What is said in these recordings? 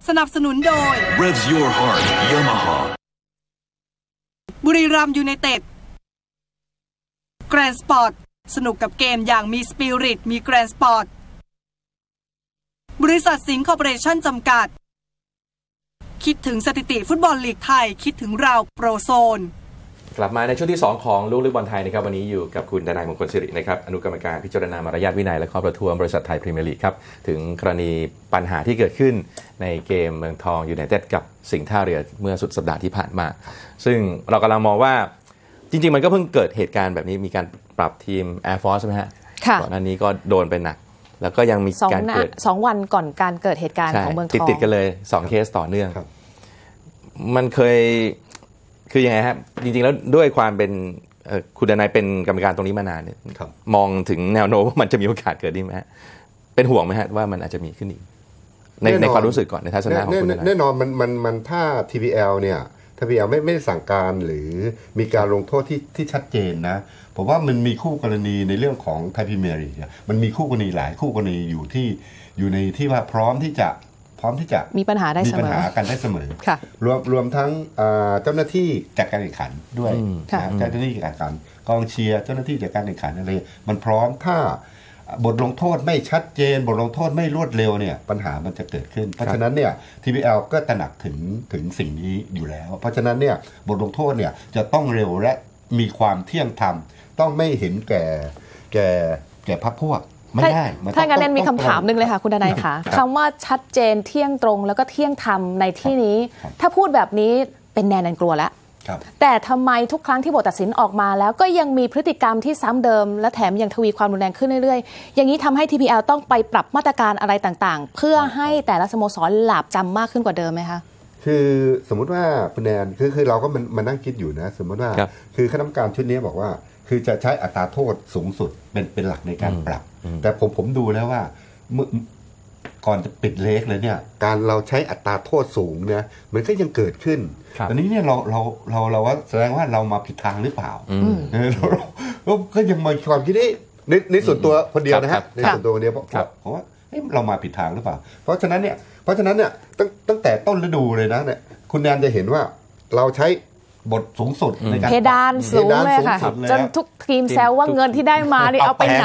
สนับสนุนโดย Revs Your Heart Yamaha บุรีรัมย์ยูไนเต็ดแกรนด์สปอร์ตสนุกกับเกมอย่างมีสปิริตมีแกรนด์สปอร์ตบริษัทสิงห์คอร์ปอเรชั่นจำกัดคิดถึงสถิติฟุตบอลลีกไทยคิดถึงเราโปรโซนกลับมาในช่วงที่2ของลูกลึกบอลไทยนะครับวันนี้อยู่กับคุณดนายมงคลสิรินะครับอนุกรรมการพิจารณามารยาทวินัยและข้อประท้วงบริษัทไทยพรีเมียร์ลีกครับถึงกรณีปัญหาที่เกิดขึ้นในเกมเมืองทองยูไนเต็ดกับสิงห์ท่าเรือเมื่อสุดสัปดาห์ที่ผ่านมาซึ่งเรากำลังมองว่าจริงๆมันก็เพิ่งเกิดเหตุการณ์แบบนี้มีการปรับทีม Air Force ใช่ไหมฮะก่อนหน้านี้ก็โดนไปหนักแล้วก็ยังมีการเกิด 2 วันก่อนการเกิดเหตุการณ์ของเมืองทองติดกันเลย2เคสต่อเนื่องมันเคยคือยังไงครับจริงๆแล้วด้วยความเป็นคุณดนายเป็นกรรมการตรงนี้มานานเนี่ยมองถึงแนวโน้มว่ามันจะมีโอกาสเกิดได้ไหมฮะเป็นห่วงไหมฮะว่ามันอาจจะมีขึ้นอีกในความรู้สึกก่อนในทัศนะของคุณดนายแน่นอนมันถ้า TPL เนี่ยTPL ไม่ได้สั่งการหรือมีการลงโทษที่ชัดเจนนะผมว่ามันมีคู่กรณีในเรื่องของไทยพรีเมียร์ลีกมันมีคู่กรณีหลายคู่กรณีอยู่ในที่ว่าพร้อมที่จะมีปัญหาได้เสมอมีปัญหากันได้เสมอรวมทั้งเจ้าหน้าที่จัดการแข่งขันด้วยเจ้าหน้าที่จัดการแข่งขันกองเชียร์เจ้าหน้าที่จัดการแข่งขันอะไรมันพร้อมถ้าบทลงโทษไม่ชัดเจนบทลงโทษไม่รวดเร็วเนี่ยปัญหามันจะเกิดขึ้นเพราะฉะนั้นเนี่ย TPL ก็ตระหนักถึงสิ่งนี้อยู่แล้วเพราะฉะนั้นเนี่ยบทลงโทษเนี่ยจะต้องเร็วและมีความเที่ยงธรรมต้องไม่เห็นแก่พรรคพวกไม่ได้ถ้างั้นมีคำถามนึงเลยค่ะคุณดนายค่ะคำว่าชัดเจนเที่ยงตรงแล้วก็เที่ยงธรรมในที่นี้ถ้าพูดแบบนี้เป็นแนนกลัวแล้วแต่ทำไมทุกครั้งที่บทตัดสินออกมาแล้วก็ยังมีพฤติกรรมที่ซ้ำเดิมและแถมยังทวีความรุนแรงขึ้นเรื่อยๆอย่างนี้ทำให้ TPL ต้องไปปรับมาตรการอะไรต่างๆเพื่อให้แต่ละสโมสรหลาบจำมากขึ้นกว่าเดิมไหมคะคือสมมุติว่าคุณแนนคือเราก็มานั่งคิดอยู่นะสมมติว่าคือคณะกรรมการชุดนี้บอกว่าคือจะใช้อัตราโทษสูงสุดเป็นหลักในการปรับแต่ผมดูแล้วว่าก่อนจะปิดเลกเลยเนี่ยการเราใช้อัตราโทษสูงเนี่ยมันก็ยังเกิดขึ้นตอนนี้เนี่ยเราว่าแสดงว่าเรามาผิดทางหรือเปล่าเราก็ยังมีความคิดในส่วนตัวคนเดียวนะฮะในส่วนตัวคนเดียวเพราะว่าเรามาผิดทางหรือเปล่าเพราะฉะนั้นเนี่ยตั้งแต่ต้นฤดูเลยนะเนี่ยคุณแนนจะเห็นว่าเราใช้บทสูงสุดในการเพดานสูงเลยค่ะจนทุกทีมแซวว่าเงินที่ได้มานี่เอาไปไหน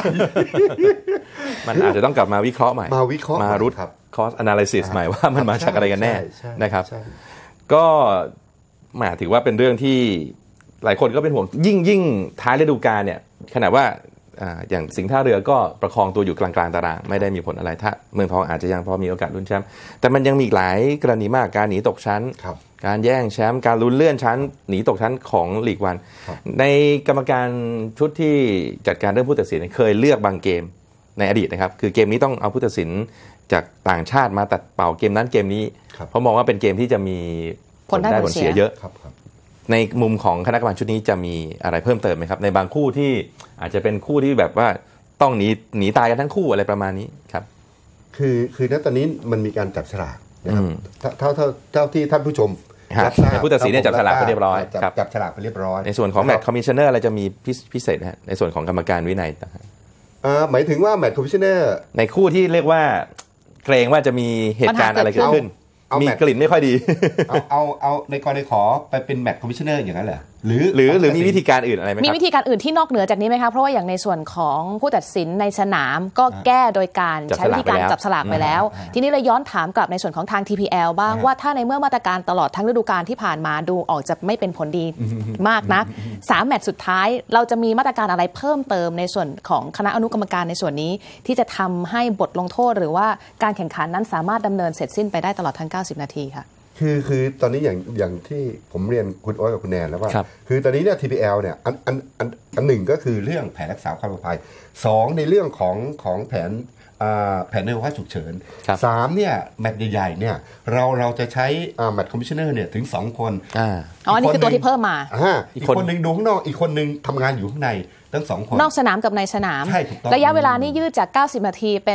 มันอาจจะต้องกลับมาวิเคราะห์ใหม่มารูทคอสแอนาลิซิสใหม่ว่ามันมาจากอะไรกันแน่นะครับก็ถือว่าเป็นเรื่องที่หลายคนก็เป็นห่วงยิ่งท้ายฤดูกาลเนี่ยขณะว่าอย่างสิงห์ท่าเรือก็ประคองตัวอยู่กลางๆตารางไม่ได้มีผลอะไรถ้าเมืองทองอาจจะยังพอมีโอกาสลุ้นแชมป์แต่มันยังมีหลายกรณีมากการหนีตกชั้นการแย่งแชมป์การลุ้นเลื่อนชั้นหนีตกชั้นของลีกวันในกรรมการชุดที่จัดการเรื่องผู้ตัดสินเคยเลือกบางเกมในอดีตนะครับคือเกมนี้ต้องเอาผู้ตัดสินจากต่างชาติมาตัดเป่าเกมนั้นเกมนี้เพราะมองว่าเป็นเกมที่จะมีผลได้ผลเสียเยอะในมุมของคณะกรรมการชุดนี้จะมีอะไรเพิ่มเติมไหมครับในบางคู่ที่อาจจะเป็นคู่ที่แบบว่าต้องหนีตายกันทั้งคู่อะไรประมาณนี้ครับคือณตอนนี้มันมีการจับฉลากนะครับเท่าที่ท่านผู้ชมในผู้ตัดสินเนี่ยจับฉลากไปเรียบร้อยจับฉลากไปเรียบร้อยในส่วนของแมตช์คอมมิชชันเนอร์อะไรจะมีพิเศษนะฮะในส่วนของกรรมการวินัยหมายถึงว่าแมตช์คอมมิชชันเนอร์ในคู่ที่เรียกว่าเกรงว่าจะมีเหตุการณ์อะไรเกิดขึ้นมีกลิ่นไม่ค่อยดีเอาในกรณีขอไปเป็นแมตช์คอมมิชชันเนอร์อย่างนั้นเหรอหรือมีวิธีการอื่นอะไรไหมครับมีวิธีการอื่นที่นอกเหนือจากนี้ไหมคะเพราะว่าอย่างในส่วนของผู้ตัดสินในสนามก็แก้โดยการใช้วิธีการจับฉลากไปแล้วทีนี้เราย้อนถามกลับในส่วนของทาง TPL บ้างว่าถ้าในเมื่อมาตรการตลอดทั้งฤดูกาลที่ผ่านมาดูออกจะไม่เป็นผลดีมากนัก3แมตช์สุดท้ายเราจะมีมาตรการอะไรเพิ่มเติมในส่วนของคณะอนุกรรมการในส่วนนี้ที่จะทำให้บทลงโทษหรือว่าการแข่งขันนั้นสามารถดำเนินเสร็จสิ้นไปได้ตลอดทั้ง90นาทีค่ะคือตอนนี้อย่างที่ผมเรียนคุณโอ๊ตกับคุณแนนแล้วว่าคือตอนนี้เนี่ย TPL เนี่ยอันหนึ่งก็คือเรื่องแผนรักษาความปลอดภัย2ในเรื่องของแผนในภาวะฉุกเฉิน3เนี่ยแมตช์ใหญ่ๆเนี่ยเราจะใช้แมตช์คอมมิชชันเนอร์เนี่ยถึง2คนนี่คือตัวที่เพิ่มมาอีกคนนึงดูข้างนอกอีกคนนึงทำงานอยู่ข้างในทั้ง2คนนอกสนามกับในสนามระยะเวลานี่ยืดจาก90นาทีเป็น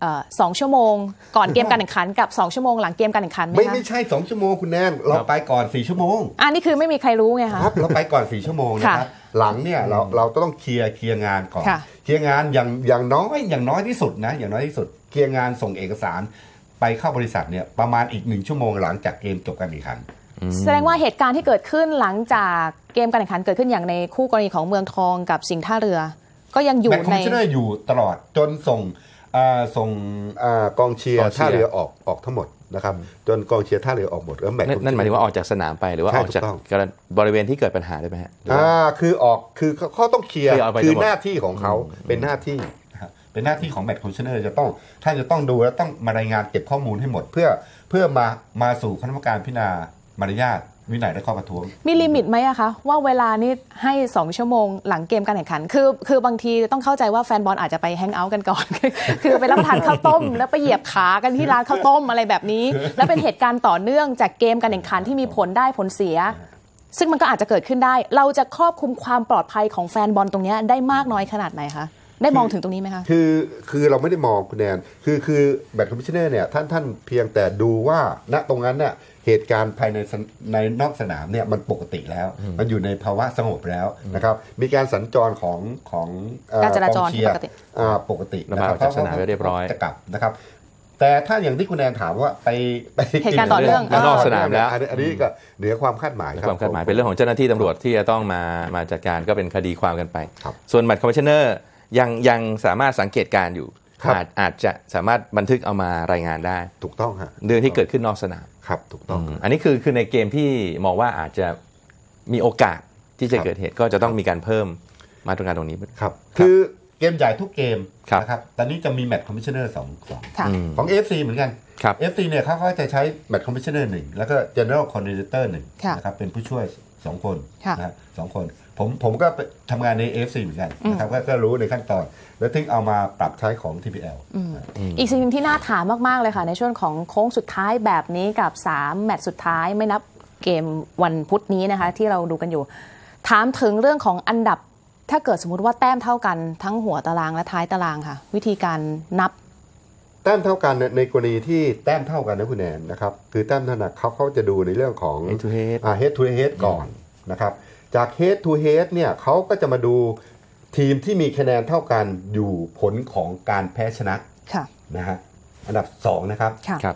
2ชั่วโมงก่อนเกมการแข่งขันกับ2ชั่วโมงหลังเกมการแข่งขันไหมคะไม่ใช่2ชั่วโมงคุณแนนเราไปก่อน4ชั่วโมงนี่คือไม่มีใครรู้ไงคะครับเราไปก่อน4ชั่วโมงนะครับหลังเนี่ยเราต้องเคลียร์งานก่อนเคลียร์งานอย่างน้อยที่สุดนะอย่างน้อยที่สุดเคลียร์งานส่งเอกสารไปเข้าบริษัทเนี่ยประมาณอีก1 ชั่วโมงหลังจากเกมจบการแข่งขันแสดงว่าเหตุการณ์ที่เกิดขึ้นหลังจากเกมการแข่งขันเกิดขึ้นอย่างในคู่กรณีของเมืองทองกับสิงห์ท่าเรือก็ยังอยู่ในแมตช์คอมมิชชั่นเนอร์อยู่ตลอดจนส่งกองเชียร์ท่าเรือออกทั้งหมดนะครับจนกองเชียร์ท่าเรือออกหมดแล้วแมตช์นั่นหมายถึงว่าออกจากสนามไปหรือว่าออกจากบริเวณที่เกิดปัญหาได้ไหมฮะคือออกคือเขาต้องเคลียร์คือหน้าที่ของเขาเป็นหน้าที่ของแมตช์คอมมิชชั่นเนอร์ท่านจะต้องดูแล้วต้องมารายงานเก็บข้อมูลให้หมดเพื่อมาสู่คณะกรรมการพิจารณามารยาทวินัยและข้อประท้วงมีลิมิตไหมอะคะว่าเวลานี้ให้2 ชั่วโมงหลังเกมการแข่งขันคือบางทีต้องเข้าใจว่าแฟนบอลอาจจะไปแฮงเอาท์กันก่อน คือไปรับประทานข้าวต้มแล้วไปเหยียบขากันที่ร้านข้าวต้มอะไรแบบนี้แล้วเป็นเหตุการณ์ต่อเนื่องจากเกมการแข่งขันที่มีผลได้ผลเสียซึ่งมันก็อาจจะเกิดขึ้นได้เราจะครอบคลุมความปลอดภัยของแฟนบอลตรงนี้ได้มากน้อยขนาดไหนคะได้มองถึงตรงนี้ไหมคะคือเราไม่ได้มองคุณแนนคือแมตช์คอมมิชชั่นเนอร์เนี่ยท่านเพียงแต่ดูว่าณตรงนั้นเนี่ยเหตุการณ์ภายในนอกสนามเนี่ยมันปกติแล้วมันอยู่ในภาวะสงบแล้วนะครับมีการสัญจรของการจราจรปกตินะครับจากสนามเรียบร้อยจะกลับนะครับแต่ถ้าอย่างที่คุณแนนถามว่าไปเหตุการณ์ต่อเนื่องนอกสนามแล้วอันนี้ก็เหนือความคาดหมายความคาดหมายเป็นเรื่องของเจ้าหน้าที่ตำรวจที่จะต้องมาจัดการก็เป็นคดีความกันไปส่วนแมตช์คอมมิชชั่นเนอร์ยังสามารถสังเกตการอยู่อาจจะสามารถบันทึกเอามารายงานได้ถูกต้องฮะเรื่องที่เกิดขึ้นนอกสนามครับถูกต้องอันนี้คือในเกมที่มองว่าอาจจะมีโอกาสที่จะเกิดเหตุก็จะต้องมีการเพิ่มมาตรการตรงนี้ครับคือเกมใหญ่ทุกเกมนะครับตอนนี้จะมีแมตช์คอมมิชชั่นเนอร์ของ AFC เหมือนกัน AFC เนี่ยเขาก็จะใช้แมตช์คอมมิชชั่นเนอร์1แล้วก็ General Coordinator 1นะครับเป็นผู้ช่วย2 คนนะ2 คนผมก็ทำงานใน AFC เหมือนกันนะครับก็รู้ในขั้นตอนแล้วถึงเอามาปรับใช้ของ TPL อีกสิ่งหนึ่งที่น่าถามมากๆเลยค่ะในช่วงของโค้งสุดท้ายแบบนี้กับ3แมตช์สุดท้ายไม่นับเกมวันพุธนี้นะคะที่เราดูกันอยู่ถามถึงเรื่องของอันดับถ้าเกิดสมมุติว่าแต้มเท่ากันทั้งหัวตารางและท้ายตารางค่ะวิธีการนับแต้มเท่ากันในกรณีที่แต้มเท่ากันนะคุณแนนนะครับคือแต้มเท่านั้นเขาจะดูในเรื่องของ head to head ก่อนนะครับจาก head to head เนี่ยเขาก็จะมาดูทีมที่มีคะแนนเท่ากันอยู่ผลของการแพ้ชนะนะฮะอันดับ2นะครับ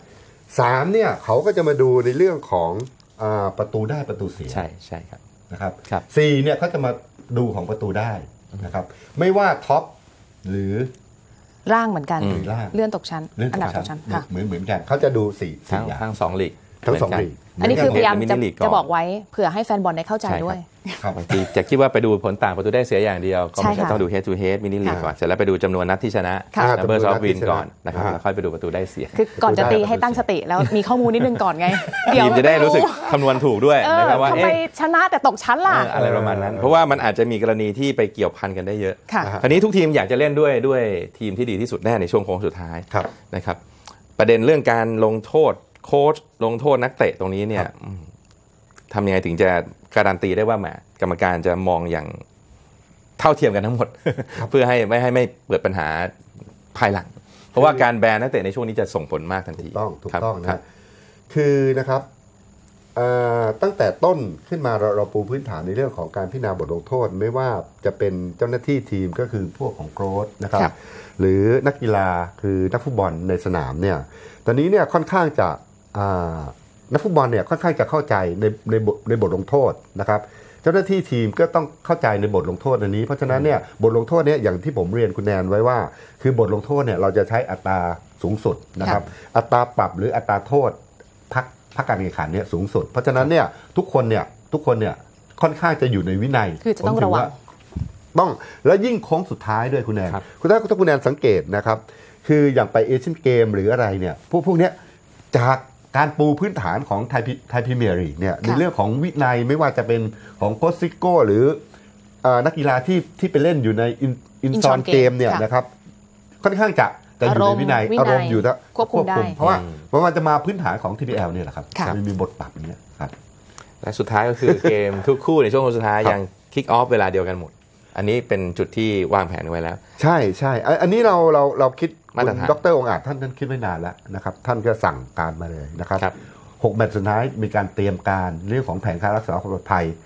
3เนี่ยเขาก็จะมาดูในเรื่องของประตูได้ประตูเสียใช่ครับนะครับ4เนี่ยเขาจะมาดูของประตูได้นะครับไม่ว่าท็อปหรือล่างเหมือนกันเลื่อนตกชั้นอันดับตกชั้นเหมือนกันเขาจะดู4 ทั้ง2ลีกทั้ง2ลีกอันนี้คือพยายามจะบอกไว้เผื่อให้แฟนบอลได้เข้าใจด้วยบางทีจะคิดว่าไปดูผลต่างประตูได้เสียอย่างเดียวก็ไม่ใช่ต้องดู head to head มินิลีกก่อนเสร็จแล้วไปดูจำนวนนัดที่ชนะ number of win ก่อนนะครับแล้วค่อยไปดูประตูได้เสียคือก่อนจะตีให้ตั้งสติแล้วมีข้อมูลนิดนึงก่อนไงเดี๋ยวจะได้รู้สึกคำนวณถูกด้วยนะครับว่าทำไมชนะแต่ตกชั้นล่ะอะไรประมาณนั้นเพราะว่ามันอาจจะมีกรณีที่ไปเกี่ยวพันกันได้เยอะคราวนี้ทุกทีมอยากจะเล่นด้วยทีมที่ดีที่สุดแน่ในช่วงโค้งสุดท้ายนะครับประเด็นเรื่องการลงโทษโค้ชลงโทษนักเตะตรงนี้เนี่ยทำยังไงถึงจะการันตีได้ว่าแหมกรรมการจะมองอย่างเท่าเทียมกันทั้งหมด เพื่อให้ไม่เกิดปัญหาภายหลังเพราะว่าการแบนนักเตะในช่วงนี้จะส่งผลมากทันทีถูกต้องนะคือนะครับตั้งแต่ต้นขึ้นมาเราปูพื้นฐานในเรื่องของการพิจารณาบทลงโทษไม่ว่าจะเป็นเจ้าหน้าที่ทีมก็คือพวกของโค้ชนะครับหรือนักกีฬาคือนักฟุตบอลในสนามเนี่ยตอนนี้เนี่ยค่อนข้างจะนักฟุตบอลเนี่ยค่อนข้างจะเข้าใจในบทลงโทษนะครับเจ้าหน้าที่ทีมก็ต้องเข้าใจในบทลงโทษอันนี้เพราะฉะนั้นเนี่ยบทลงโทษเนี่ยอย่างที่ผมเรียนคุณแนนไว้ว่าคือบทลงโทษเนี่ยเราจะใช้อัตราสูงสุดนะครับอัตราปรับหรืออัตราโทษพักการแข่งขันเนี่ยสูงสุดเพราะฉะนั้นเนี่ยทุกคนเนี่ยค่อนข้างจะอยู่ในวินัยคือจะต้องระวังต้องแล้วยิ่งโค้งสุดท้ายด้วยคุณแนนถ้าคุณแนนสังเกตนะครับคืออย่างไปเอเชียนเกมหรืออะไรเนี่ยพวกเนี้ยจากการปูพื้นฐานของไทยพรีเมียร์ลีกเนี่ยในเรื่องของวินัยไม่ว่าจะเป็นของโค้ชซิโก้หรือนักกีฬาที่ไปเล่นอยู่ในอินซอนเกมเนี่ยนะครับค่อนข้างจะอยู่ในวินัยอารมณ์อยู่แล้วควบคุมได้เพราะว่ามันจะมาพื้นฐานของ TPL เนี่ยแหละครับมันมีบทปรับอย่างเงี้ยครับและสุดท้ายก็คือเกมทุกคู่ในช่วงสุดท้ายยังคิกออฟเวลาเดียวกันหมดอันนี้เป็นจุดที่วางแผนไว้แล้วใช่อันนี้เราคิดดร.องค์อาจท่านคิดไว้นานแล้วนะครับท่านก็สั่งการมาเลยนะครับ6แมตช์สุดท้ายมีการเตรียมการเรื่องของแผนการรักษาความปลอดภัย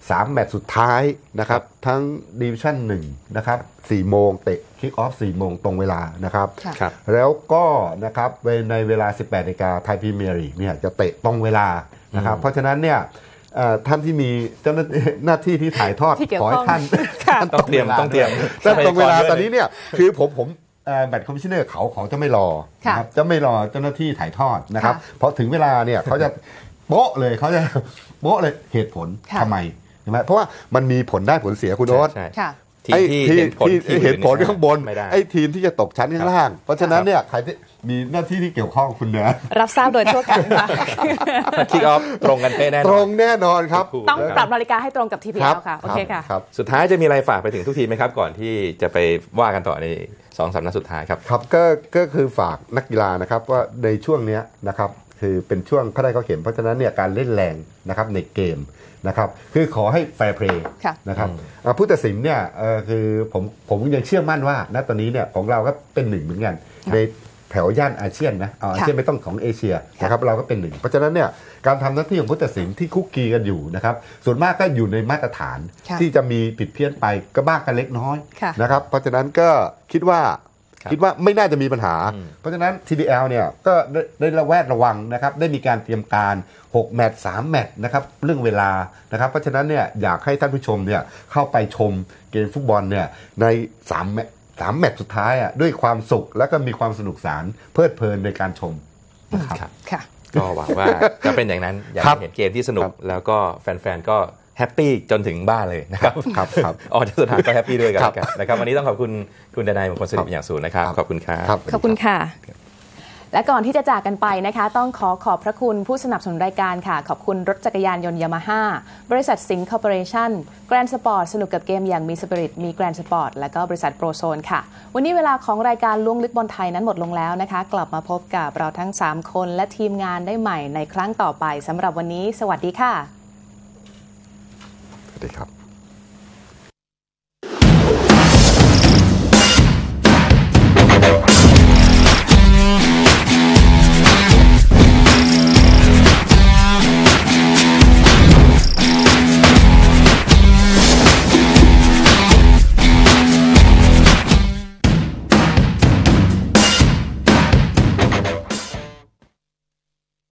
3 แมตช์สุดท้ายนะครับทั้งดิวิชั่น1นะครับ4 โมงเตะคิกออฟ4 โมงตรงเวลานะครับแล้วก็นะครับในเวลา 18 นาฬิกาไทยพรีเมียร์ลีกเนี่ยจะเตะตรงเวลานะครับเพราะฉะนั้นเนี่ยท่านที่มีเจ้าหน้าที่ที่ถ่ายทอดขอให้ท่านต้องเตรียมตรงเวลาตอนนี้เนี่ยคือผมแบตคอมมิชเนอร์เขาจะไม่รอนะครับจะไม่รอเจ้าหน้าที่ถ่ายทอดนะครับเพราะถึงเวลาเนี่ยเขาจะโป๊ะเลยเหตุผลทำไมใช่ไหมเพราะว่ามันมีผลได้ผลเสียคุณโอ๊ตที่เห็นผลข้างบนไอ้ทีมที่จะตกชั้นข้างล่างเพราะฉะนั้นเนี่ยใครที่มีหน้าที่ที่เกี่ยวข้องคุณเนื้อรับทราบโดยทั่วกันค่ะคิกออฟตรงกันแน่นอนตรงแน่นอนครับต้องปรับนาฬิกาให้ตรงกับ TPL ค่ะโอเคค่ะสุดท้ายจะมีอะไรฝากไปถึงทุกทีมไหมครับก่อนที่จะไปว่ากันต่อใน2-3 นัดสุดท้ายครับครับก็คือฝากนักกีฬานะครับว่าในช่วงนี้นะครับคือเป็นช่วงเข้าได้เข้าเข็มเพราะฉะนั้นเนี่ยการเล่นแรงนะครับในเกมนะครับคือขอให้แฟร์เพลย์นะครับผู้ตัดสินเนี่ยคือผมยังเชื่อมั่นว่าณตอนนี้เนี่ยของเราก็เป็นหนึ่งเหมือนกันในแถวย่านอาเซียนนะอาเซียนไม่ต้องของเอเชียนะครับเราก็เป็นหนึ่งเพราะฉะนั้นเนี่ยการทำหน้าที่ของผู้ตัดสินที่คุกคีกันอยู่นะครับส่วนมากก็อยู่ในมาตรฐานที่จะมีผิดเพี้ยนไปก็บ้างกันเล็กน้อยนะครับเพราะฉะนั้นก็คิดว่าไม่น่าจะมีปัญหาเพราะฉะนั้น TPL เนี่ยก็ได้ระแวดระวังนะครับได้มีการเตรียมการ6 แมตช์ 3 แมตช์นะครับเรื่องเวลานะครับเพราะฉะนั้นเนี่ยอยากให้ท่านผู้ชมเนี่ยเข้าไปชมเกมฟุตบอลเนี่ยใน3 แมตช์สุดท้ายอ่ะด้วยความสุขแล้วก็มีความสนุกสนานเพลิดเพลินในการชมนะครับก็หวังว่าจะเป็นอย่างนั้นอยากเห็นเกมที่สนุกแล้วก็แฟนๆก็แฮปปี้จนถึงบ้านเลยนะครับออกจากสนามก็แฮปปี้ด้วยกันนะครับวันนี้ต้องขอบคุณดนายมงคลสิริเป็นอย่างสูงนะครับขอบคุณครับขอบคุณค่ะและก่อนที่จะจากกันไปนะคะต้องขอบพระคุณผู้สนับสนุนรายการค่ะขอบคุณรถจักรยานยนต์ยามาฮ่าบริษัทสิงห์คอร์ปอเรชั่นแกรนด์สปอร์ตสนุกกับเกมอย่างมีสปิริตมีแกรนด์สปอร์ตและก็บริษัทโปรโซนค่ะวันนี้เวลาของรายการล้วงลึกบอลไทยนั้นหมดลงแล้วนะคะกลับมาพบกับเราทั้ง3คนและทีมงานได้ใหม่ในครั้งต่อไปสำหรับวันนี้สวัสดีค่ะสวัสดีครับ